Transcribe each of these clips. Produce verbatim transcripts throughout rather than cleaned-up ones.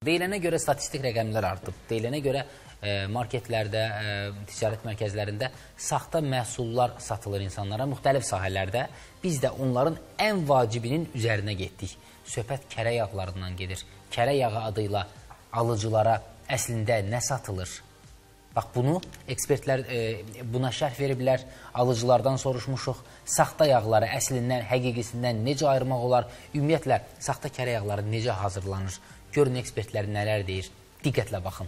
Deyilənə görə statistik rəqəmlər artıb. Deyilənə görə marketlərdə, ticarət mərkəzlərində saxta məhsullar satılır insanlara müxtəlif sahələrdə. Biz də onların ən vacibinin üzərinə getdik. Söhbət kərə yağlarından gedir. Kərə yağı adıyla alıcılara əslində nə satılır? Bax, bunu ekspertlər buna şərh veriblər, alıcılardan soruşmuşuq. Saxta yağları əslindən, həqiqisindən necə ayırmaq olar? Ümumiyyətlə, saxta kərə yağları necə hazırlanır? Görün, ekspertlər nələr deyir? Diqqətlə baxın.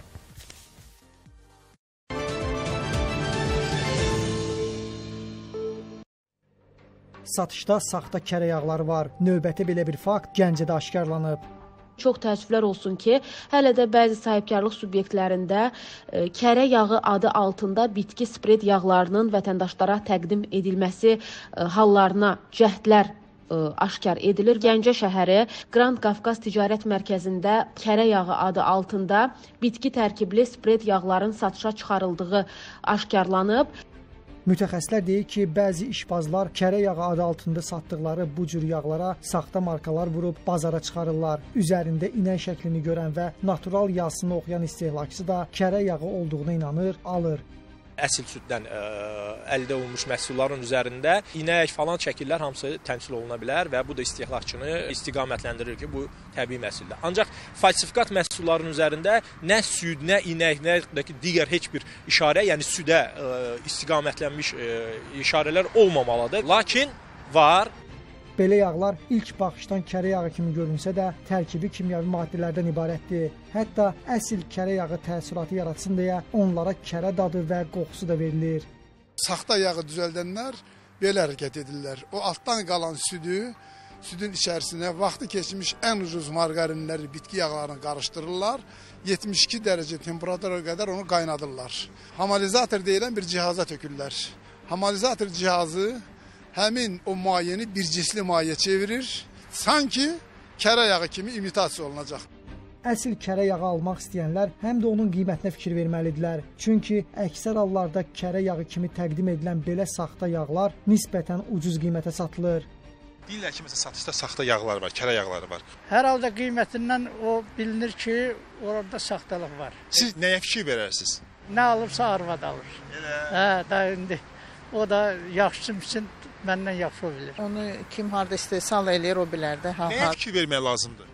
Satışda saxta kərə yağları var. Növbəti belə bir fakt Gəncədə aşkarlanıb. Çox təəssüflər olsun ki, hələ də bəzi sahibkarlıq subyektlərində e, kərə yağı adı altında bitki spred yağlarının vətəndaşlara təqdim edilməsi e, hallarına cəhdlər e, aşkar edilir. Gəncə şəhəri Grand Qafqaz Ticarət Mərkəzində kərə yağı adı altında bitki tərkibli spred yağların satışa çıxarıldığı aşkarlanıb. Mütəxəssislər deyir ki, bəzi işbazlar kərə yağı adı altında satdıqları bu cür yağlara saxta markalar vurub bazara çıxarırlar. Üzərində inək şəklini görən və natural yazısını oxuyan istehlakçı da kərə yağı olduğuna inanır, alır. Əsil süddən ə, əldə olunmuş məhsulların üzərində inək falan şəkillər hamısı təmsil oluna bilər və bu da istehlakçını istiqamətləndirir ki, bu təbii məhsuldur. Ancaq falsifikat məhsulların üzərində nə süd, nə inək, nə də ki, digər heç bir işarə, yəni südə ə, istiqamətlənmiş ə, işarələr olmamalıdır. Lakin var. Belə yağlar ilk baxışdan kərə yağı kimi görünsə də tərkibi kimyəvi maddələrdən ibarətdir. Hətta əsl kərə yağı təəssüratı yaratsın deyə onlara kərə dadı və qoxusu da verilir. Saxta yağı düzəldənlər belə hərəkət edirlər. O altdan qalan südü, südün içərisinə vaxtı keçmiş ən ucuz margarinləri, bitki yağlarını qarışdırırlar. yetmiş iki dərəcə temperatura qədər onu qaynadırlar. Hamalizator deyilən bir cihaza tökürlər. Hamalizator cihazı həmin o mayeni bir cisli maye çevirir, sanki kərə yağı kimi imitasiya olunacaq. Əsl kərə yağı almaq istəyənlər həm də onun qiymətinə fikir verməlidirlər. Çünki əksər hallarda kərə yağı kimi təqdim edilən belə saxta yağlar nisbətən ucuz qiymətə satılır. Deyirlər ki, məsələn, satışda saxta yağlar var, kərə yağları var. Hər halda qiymətindən o bilinir ki, orada saxtalıq var. Siz nəyə fikir verərsiniz? Nə alırsa arvad alır. Elə. Hə, da indi o da yaxşısın üçün məndən yaxşı bilir. Onu kim harda istehsal eləyir o bilər də. Ha, nəyə fikir vermək lazımdır?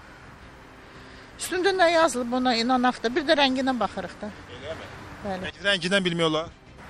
Üstündə nə yazılıb ona inanaq da, bir də rənginə baxırıq da. Eləmi? Bəli. Rəngindən bilmək olar?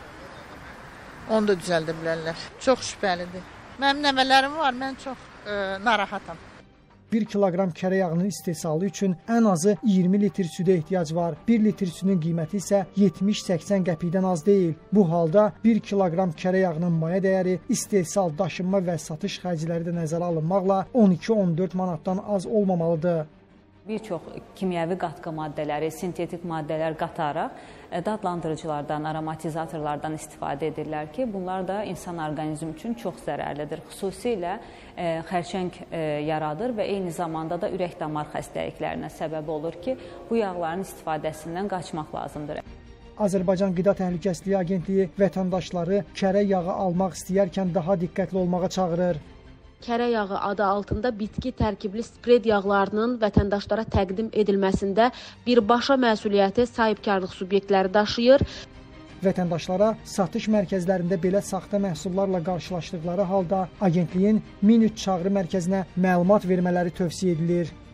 Onu da düzəldə bilərlər. Çox şübhəlidir. Mənim nəvələrim var, mən çox e, narahatam. bir kiloqram kərə yağının istehsalı üçün ən azı iyirmi litr südə ehtiyac var. bir litr südün qiyməti isə yetmiş səksən qəpikdən az deyil. Bu halda bir kiloqram kərə yağının maya dəyəri, istehsal, daşınma və satış xərcləri də nəzərə alınmaqla on iki on dörd manatdan az olmamalıdır. Bir çox kimyəvi qatqı maddələri, sintetik maddələr qataraq dadlandırıcılardan, aromatizatorlardan istifadə edirlər ki, bunlar da insan orqanizmi üçün çox zərərlidir. Xüsusilə e, xərçəng e, yaradır və eyni zamanda da ürək-damar xəstəliklərinə səbəb olur ki, bu yağların istifadəsindən qaçmaq lazımdır. Azərbaycan Qida Təhlükəsizliyi Agentliyi vətəndaşları kərə yağı almaq istəyərkən daha diqqətli olmağa çağırır. Kərə yağı adı altında bitki tərkibli spred yağlarının vətəndaşlara təqdim edilməsində birbaşa məsuliyyəti sahibkarlıq subyektləri daşıyır. Vətəndaşlara satış mərkəzlərində belə saxta məhsullarla qarşılaşdıqları halda agentliyin min üç çağrı mərkəzinə məlumat vermələri tövsiyə edilir.